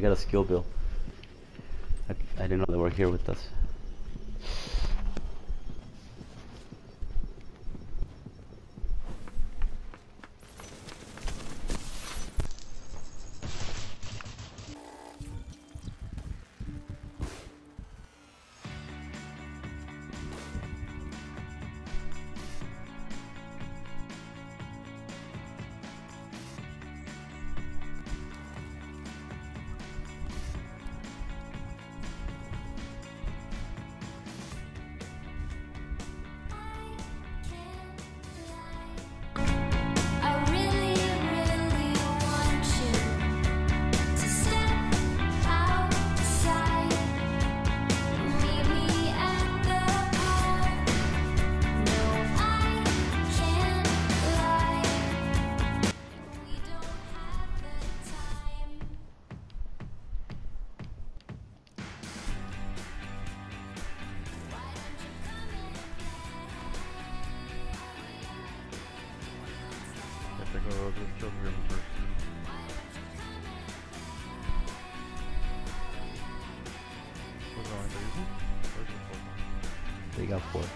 got a skill bill. I didn't know they were here with us. I think I'll just kill him first. What's on there? Where's the fourth one? They got 4.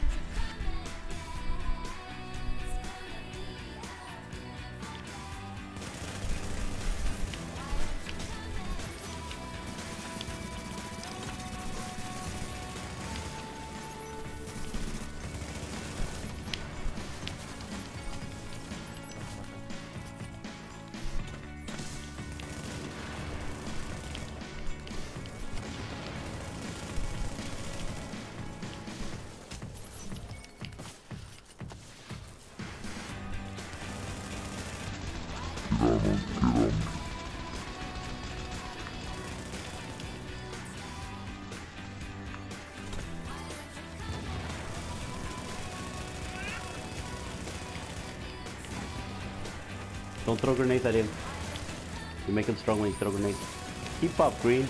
Don't throw grenades at him. You make him strong when you throw grenades. Keep up, green.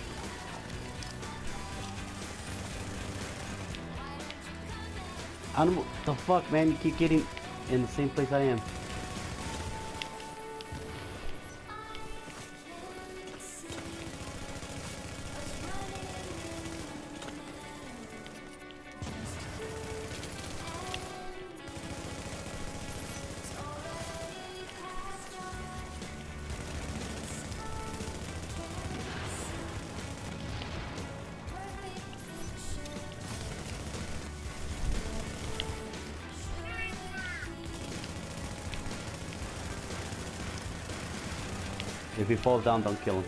Animal, the fuck, man? You keep getting in the same place I am. If he falls down, don't kill him.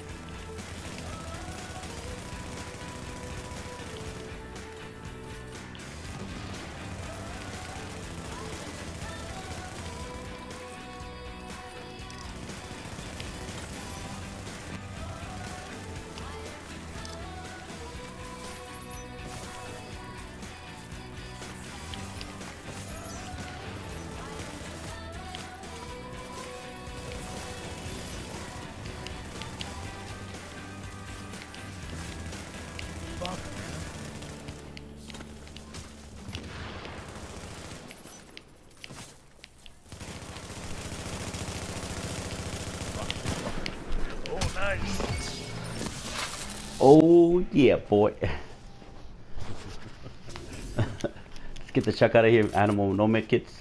Oh, nice. Oh yeah, boy. Let's get the chuck out of here, animal. No med kits.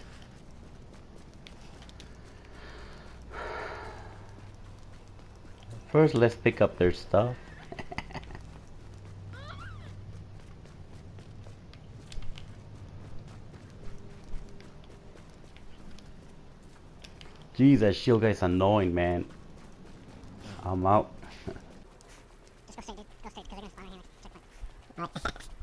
First, let's pick up their stuff. Jeez, that shield guy's annoying, man. I'm out. Just go straight, dude. Go straight, because they're gonna spawn right here. Checkpoint.